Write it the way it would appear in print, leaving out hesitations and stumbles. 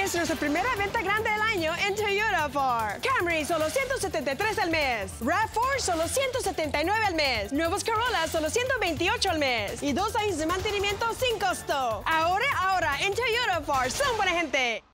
es nuestra primera venta grande del año en Toyota Ford. Camry, solo $173 al mes. RAV4, solo $179 al mes. Nuevos Corolla, solo $128 al mes. Y 2 años de mantenimiento sin costo. Ahora, en Toyota Ford. Son buena gente.